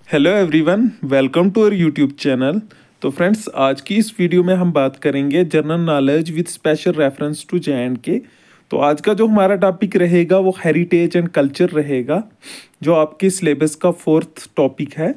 Hello everyone, welcome to our YouTube channel. तो friends, आज की इस वीडियो में हम बात करेंगे general knowledge with special reference to J and K. तो आज का जो हमारा टॉपिक रहेगा वो हेरिटेज एंड कल्चर रहेगा, जो आपके सिलेबस का 4th टॉपिक है।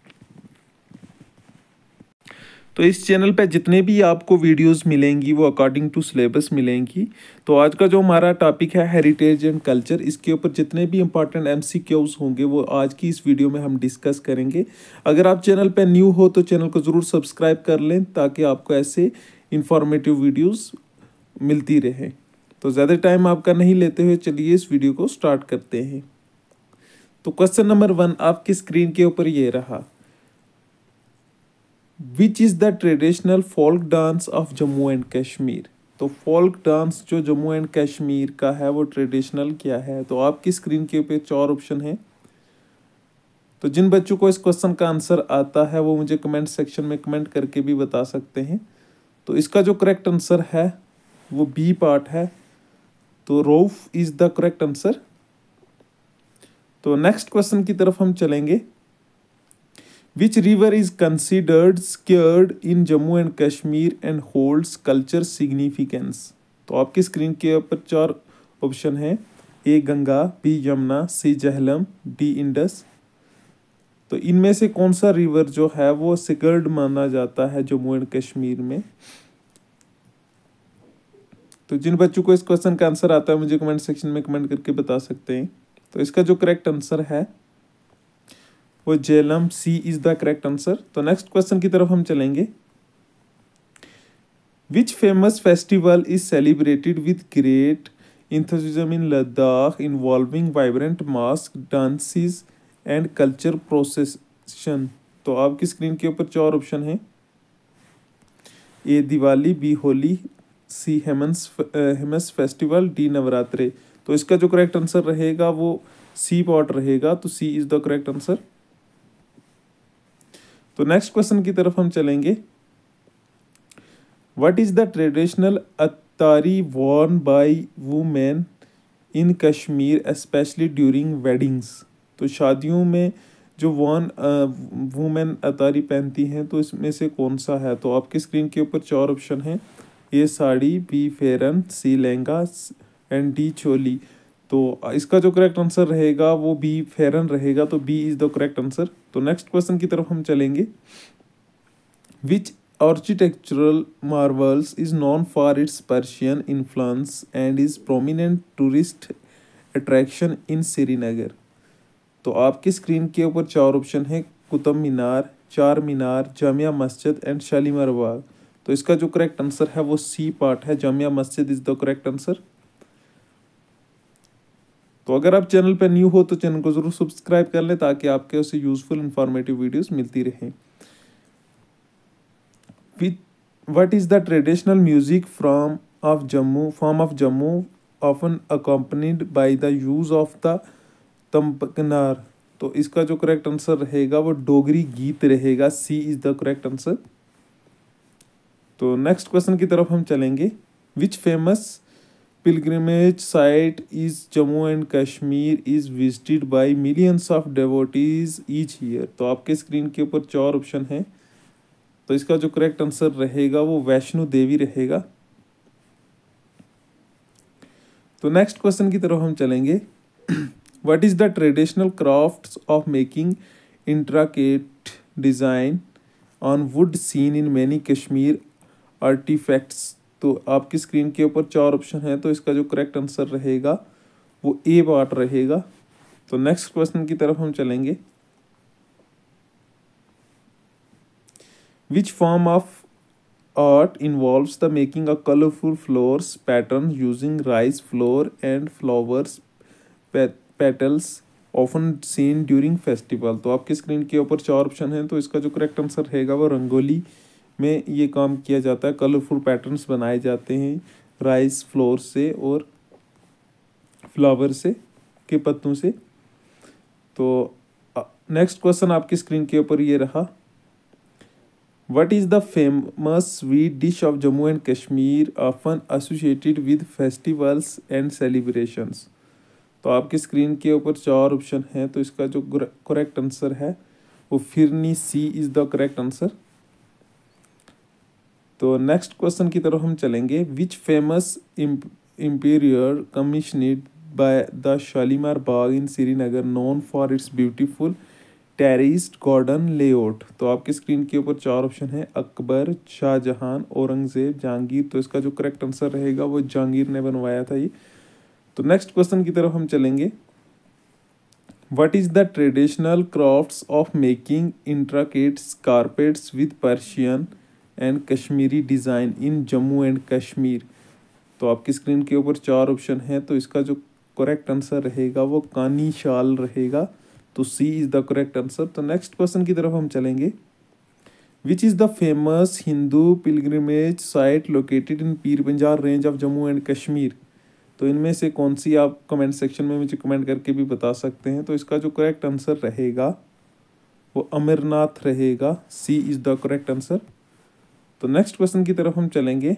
तो इस चैनल पे जितने भी आपको वीडियोस मिलेंगी वो अकॉर्डिंग टू सिलेबस मिलेंगी। तो आज का जो हमारा टॉपिक है हेरिटेज एंड कल्चर, इसके ऊपर जितने भी इंपॉर्टेंट एमसीक्यूज होंगे वो आज की इस वीडियो में हम डिस्कस करेंगे। अगर आप चैनल पे न्यू हो तो चैनल को ज़रूर सब्सक्राइब कर लें ताकि आपको ऐसे इंफॉर्मेटिव वीडियोज़ मिलती रहे। तो ज़्यादा टाइम आपका नहीं लेते हुए चलिए इस वीडियो को स्टार्ट करते हैं। तो क्वेश्चन नंबर 1 आपकी स्क्रीन के ऊपर ये रहा, which is the traditional folk dance of Jammu and Kashmir. तो फोल्क डांस जो जम्मू एंड कश्मीर का है वो ट्रेडिशनल क्या है। तो आपकी स्क्रीन के ऊपर 4 ऑप्शन है। तो जिन बच्चों को इस क्वेश्चन का आंसर आता है वो मुझे कमेंट सेक्शन में कमेंट करके भी बता सकते हैं। तो इसका जो करेक्ट आंसर है वो बी पार्ट है। तो Rauf is the correct answer. तो नेक्स्ट क्वेश्चन की तरफ हम चलेंगे। Which river is considered sacred in Jammu and Kashmir and holds culture significance? तो आपकी स्क्रीन के ऊपर 4 ऑप्शन है। A Ganga, B Yamuna, C Jhelum, D Indus. तो इनमें से कौन सा रिवर जो है वो सिकर्ड माना जाता है जम्मू एंड कश्मीर में। तो जिन बच्चों को इस क्वेश्चन का आंसर आता है मुझे कमेंट सेक्शन में कमेंट करके बता सकते हैं। तो इसका जो करेक्ट आंसर है वो Jhelum, C is the correct answer. तो नेक्स्ट क्वेश्चन की तरफ हम चलेंगे। Which famous festival is celebrated with great enthusiasm in Ladakh involving vibrant mask dances and culture procession. तो आपकी स्क्रीन के ऊपर 4 ऑप्शन है। A Diwali, B Holi, C Hemis festival, D Navratri. तो इसका जो करेक्ट आंसर रहेगा वो सी पार्ट रहेगा। तो C is the correct answer. तो नेक्स्ट क्वेश्चन की तरफ हम चलेंगे। What is the traditional attire worn by women in Kashmir especially during weddings. तो शादियों में जो वुमेन अतारी पहनती हैं तो इसमें से कौन सा है। तो आपकी स्क्रीन के ऊपर 4 ऑप्शन हैं। A sari, B pheran, C lehenga and D choli. तो इसका जो करेक्ट आंसर रहेगा वो बी फेरन रहेगा। तो B is the correct answer. तो नेक्स्ट क्वेश्चन की तरफ हम चलेंगे। Which architectural marvels is known for its Persian influence and is prominent tourist attraction in Srinagar. तो आपकी स्क्रीन के ऊपर 4 ऑप्शन है। कुतुब मीनार, चार मीनार, जामिया मस्जिद एंड शालीमार बाग। तो इसका जो करेक्ट आंसर है वो सी पार्ट है। Jamia Masjid is the correct answer. तो अगर आप चैनल पर न्यू हो तो चैनल को जरूर सब्सक्राइब कर लें ताकि आपके उससे यूजफुल इंफॉर्मेटिव वीडियोस मिलती रहें। What is the traditional music form of Jammu often accompanied by the use of the tumbaknari. तो इसका जो करेक्ट आंसर रहेगा वो डोगरी गीत रहेगा। C is the correct answer. तो नेक्स्ट क्वेश्चन की तरफ हम चलेंगे। Which famous pilgrimage site is Jammu and Kashmir is visited by millions of devotees each year। तो आपके स्क्रीन के ऊपर 4 ऑप्शन है। तो इसका जो करेक्ट आंसर रहेगा वो वैष्णो देवी रहेगा। तो नेक्स्ट क्वेश्चन की तरफ हम चलेंगे। What is the traditional crafts of making intricate design on wood seen in many Kashmir artifacts. तो आपकी स्क्रीन के ऊपर 4 ऑप्शन है। तो इसका जो करेक्ट आंसर रहेगा वो ए पार्ट रहेगा। तो नेक्स्ट क्वेश्चन की तरफ हम चलेंगे। Which form of art involves the making a colourful floors pattern using rice flour and flowers petals often seen during festival. तो आपकी स्क्रीन के ऊपर 4 ऑप्शन है। तो इसका जो करेक्ट आंसर रहेगा वो रंगोली में ये काम किया जाता है। कलरफुल पैटर्न्स बनाए जाते हैं राइस फ्लोर से और फ्लावर से के पत्तों से। तो नेक्स्ट क्वेश्चन आपकी स्क्रीन के ऊपर ये रहा। What is the famous sweet dish of Jammu and Kashmir often associated with festivals and celebrations. तो आपकी स्क्रीन के ऊपर 4 ऑप्शन हैं। तो इसका जो करेक्ट आंसर है वो phirni C is the correct answer. तो नेक्स्ट क्वेश्चन की तरफ हम चलेंगे। Which famous interior commissioned by the Shalimar Bagh in Srinagar known for its beautiful terraced garden layout. तो आपकी स्क्रीन के ऊपर चार ऑप्शन है, अकबर, शाहजहां, औरंगजेब, जहांगीर। तो इसका जो करेक्ट आंसर रहेगा वो जहांगीर ने बनवाया था ये। तो नेक्स्ट क्वेश्चन की तरफ हम चलेंगे। What is the traditional crafts of making intricate carpets with Persian and Kashmiri design in Jammu and Kashmir. तो आपकी स्क्रीन के ऊपर चार ऑप्शन है, तो इसका जो करेक्ट आंसर रहेगा वो कानी शाल रहेगा। तो C is the correct answer. तो नेक्स्ट क्वेश्चन की तरफ हम चलेंगे। Which is the famous Hindu pilgrimage site located in Pir Panjal range of Jammu and Kashmir. तो इनमें से कौन सी आप कमेंट सेक्शन में मुझे कमेंट करके भी बता सकते हैं। तो इसका जो करेक्ट आंसर रहेगा वो अमरनाथ रहेगा। C is the correct answer. तो नेक्स्ट क्वेश्चन की तरफ हम चलेंगे।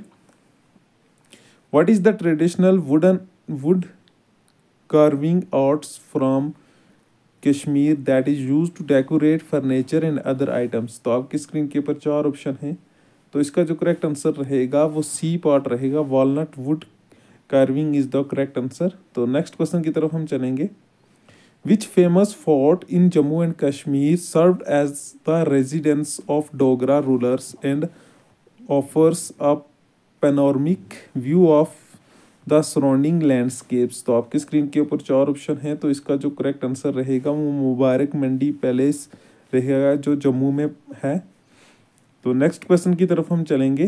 What is the traditional wood carving arts from Kashmir that is use to decorate furniture and other items. तो आपकी स्क्रीन के ऊपर चार ऑप्शन हैं, तो इसका जो करेक्ट आंसर रहेगा वो सी पार्ट रहेगा। Walnut wood carving is the correct answer. तो नेक्स्ट क्वेश्चन की तरफ हम चलेंगे। Which famous fort in Jammu and Kashmir served as the residence of Dogra rulers and offers a panoramic view of the surrounding landscapes. तो आपकी screen के ऊपर चार ऑप्शन है, तो इसका जो करेक्ट आंसर रहेगा वो मुबारक मंडी पैलेस रहेगा जो जम्मू में है। तो नेक्स्ट क्वेश्चन की तरफ हम चलेंगे।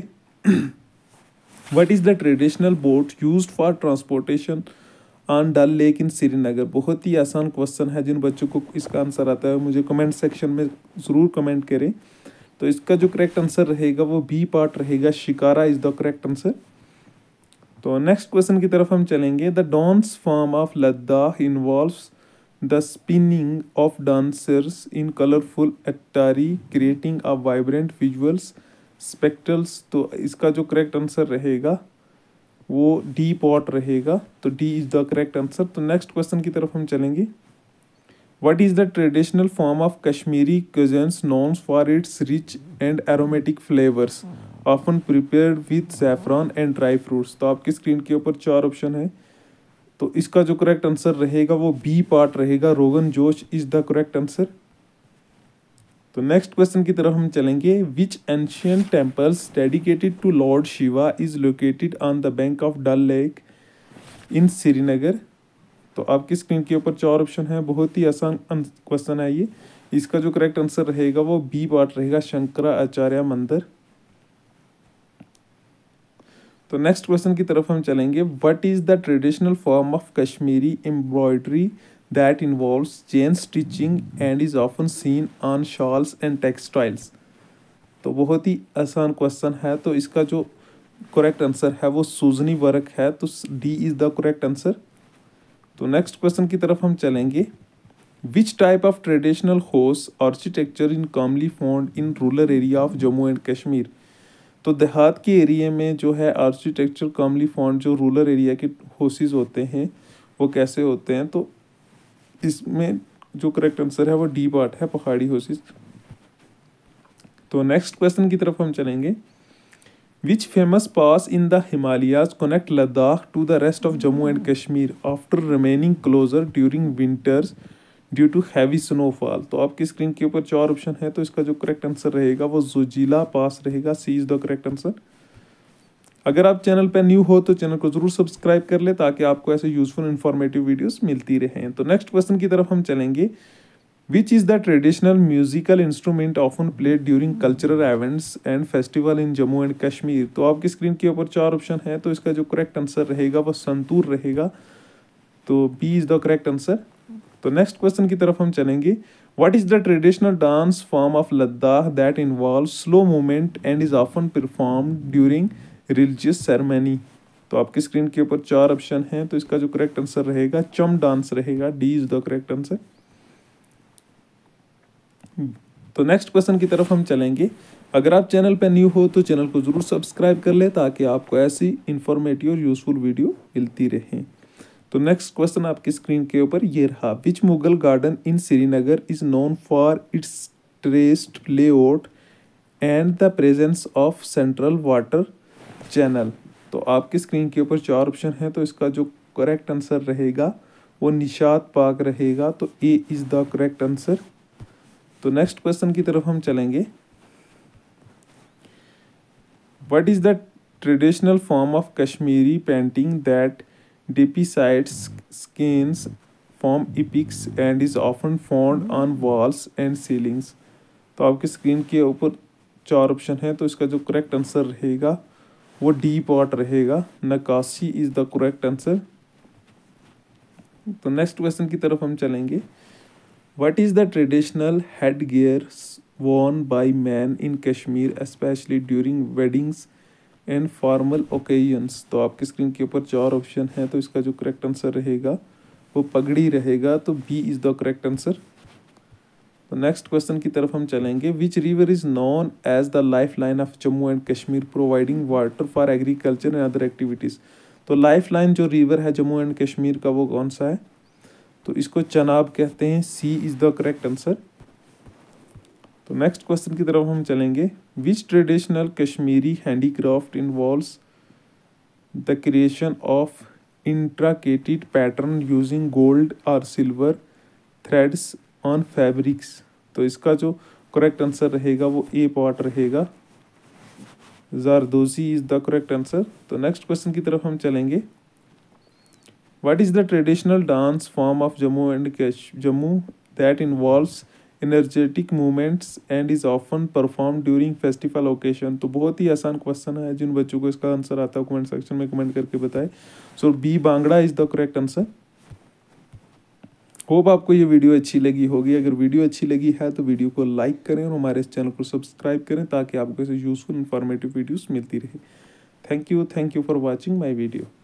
What is the traditional boat used for transportation on Dal Lake in Srinagar. बहुत ही आसान क्वेश्चन है, जिन बच्चों को इसका आंसर आता है मुझे कमेंट सेक्शन में ज़रूर कमेंट करें। तो इसका जो करेक्ट आंसर रहेगा वो बी पार्ट रहेगा, shikara is the correct answer. तो नेक्स्ट क्वेश्चन की तरफ हम चलेंगे। The dance form of Ladakh involves the spinning of dancers in colourful attire creating a vibrant visuals spectacles. तो इसका जो करेक्ट आंसर रहेगा वो डी पॉट रहेगा। तो D is the correct answer. तो नेक्स्ट क्वेश्चन की तरफ हम चलेंगे। What is the traditional form of Kashmiri cuisines known for its rich and aromatic flavors often prepared with saffron and dry fruits। तो आपकी स्क्रीन के ऊपर चार ऑप्शन है, तो इसका जो करेक्ट आंसर रहेगा वो बी पार्ट रहेगा, rogan josh is the correct answer. तो नेक्स्ट क्वेश्चन की तरफ हम चलेंगे। Which ancient temples dedicated to Lord Shiva is located on the bank of Dal Lake in Srinagar. तो आपकी स्क्रीन के ऊपर चार ऑप्शन है, बहुत ही आसान क्वेश्चन है ये। इसका जो करेक्ट आंसर रहेगा वो बी पार्ट रहेगा, शंकराचार्य मंदिर। तो नेक्स्ट क्वेश्चन की तरफ हम चलेंगे। What is the traditional form of Kashmiri embroidery that involves chain stitching and is often seen on shawls and textiles. तो बहुत ही आसान क्वेश्चन है, तो इसका जो करेक्ट आंसर है वो सूजनी वर्क है। तो D is the correct answer. तो नेक्स्ट क्वेश्चन की तरफ हम चलेंगे। Which type of traditional house architecture in commonly found in rural area of Jammu and Kashmir. तो देहात के एरिया में जो है आर्किटेक्चर कॉमनली फाउंड जो रूरल एरिया के हाउसेस होते हैं वो कैसे होते हैं। तो इसमें जो करेक्ट आंसर है वो डी पार्ट है, पहाड़ी हाउसेस। तो नेक्स्ट क्वेश्चन की तरफ हम चलेंगे। Which famous pass in the Himalayas connect Ladakh to the rest of Jammu and Kashmir after remaining closer during winters due to heavy snowfall। तो आपकी स्क्रीन के ऊपर चार ऑप्शन है, तो इसका जो करेक्ट आंसर रहेगा वो जोजिला पास रहेगा। C is the correct answer. अगर आप चैनल पर न्यू हो तो चैनल को जरूर सब्सक्राइब कर ले ताकि आपको ऐसे यूजफुल इन्फॉर्मेटिव वीडियोस मिलती रहें। तो नेक्स्ट क्वेश्चन की तरफ हम चलेंगे। Which is the traditional musical instrument often played during cultural events and festival in Jammu and Kashmir। तो आपकी स्क्रीन के ऊपर चार ऑप्शन है, तो इसका जो करेक्ट आंसर रहेगा वो संतूर रहेगा। तो B is the correct answer. तो नेक्स्ट क्वेश्चन की तरफ हम चलेंगे। What is the traditional dance form of Ladakh that involves slow movement and is often performed during religious ceremony। तो आपकी स्क्रीन के ऊपर चार ऑप्शन है, तो इसका जो करेक्ट आंसर रहेगा चम डांस रहेगा। D is the correct answer. तो नेक्स्ट क्वेश्चन की तरफ हम चलेंगे। अगर आप चैनल पर न्यू हो तो चैनल को जरूर सब्सक्राइब कर ले ताकि आपको ऐसी इंफॉर्मेटिव और यूजफुल वीडियो मिलती रहे। तो नेक्स्ट क्वेश्चन आपकी स्क्रीन के ऊपर ये रहा। Which Mughal garden in Srinagar is known for its terraced layout and the presence of central water channel। तो आपकी स्क्रीन के ऊपर 4 ऑप्शन हैं, तो इसका जो करेक्ट आंसर रहेगा वो निशात पाक रहेगा। तो A is the correct answer. तो नेक्स्ट क्वेश्चन की तरफ हम चलेंगे। What is the traditional form of Kashmiri painting that depicts scenes from epics and is often found on walls and ceilings। तो आपकी स्क्रीन के ऊपर 4 ऑप्शन है, तो इसका जो करेक्ट आंसर रहेगा वो डी पार्ट रहेगा। Naqashi is the correct answer. तो नेक्स्ट क्वेश्चन की तरफ हम चलेंगे। What is the traditional headgear worn by men in Kashmir especially during weddings and formal occasions। तो आपकी स्क्रीन के ऊपर 4 ऑप्शन है, तो इसका जो करेक्ट आंसर रहेगा वो पगड़ी रहेगा। तो B is the correct answer. तो नेक्स्ट क्वेश्चन की तरफ हम चलेंगे। Which river is known as the lifeline of Jammu and Kashmir providing water for agriculture and other activities. तो लाइफ लाइन जो रिवर है जम्मू एंड कश्मीर का वो कौन सा है? तो इसको चनाब कहते हैं। C is the correct answer. तो नेक्स्ट क्वेश्चन की तरफ हम चलेंगे। Which traditional Kashmiri handicraft involves the creation of intricated pattern using gold और सिल्वर थ्रेड्स ऑन फैब्रिक्स। तो इसका जो करेक्ट आंसर रहेगा वो ए पार्ट रहेगा। Zardozi is the correct answer. तो नेक्स्ट क्वेश्चन की तरफ हम चलेंगे। What is the traditional dance form of Jammu that involves energetic movements and is often perform during festival occasion. तो बहुत ही आसान क्वेश्चन है, जिन बच्चों को इसका आंसर आता है कमेंट सेक्शन में कमेंट करके बताएं। So B bhangra is the correct answer. Hope आपको ये वीडियो अच्छी लगी होगी। अगर वीडियो अच्छी लगी है तो वीडियो को लाइक करें और हमारे इस चैनल को सब्सक्राइब करें ताकि आपको ऐसे यूजफुल इंफॉर्मेटिव वीडियोस मिलती रहे। Thank you for watching my video.